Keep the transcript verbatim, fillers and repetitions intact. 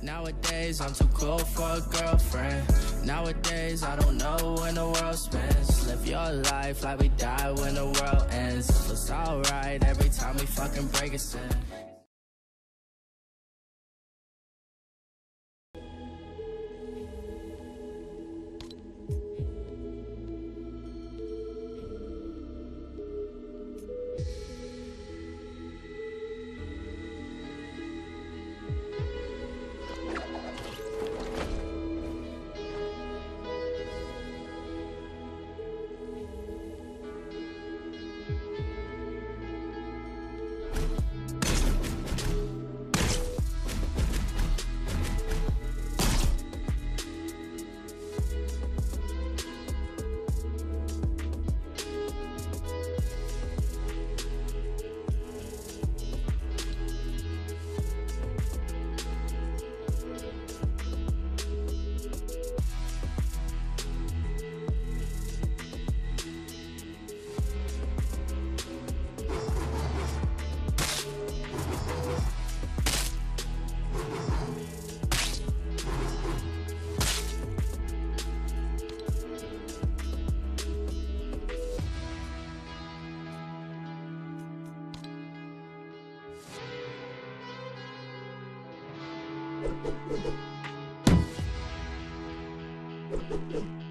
Nowadays I'm too cool for a girlfriend. Nowadays I don't know when the world spins. Live your life like we die when the world ends. It feels alright every time we fucking break a sin. You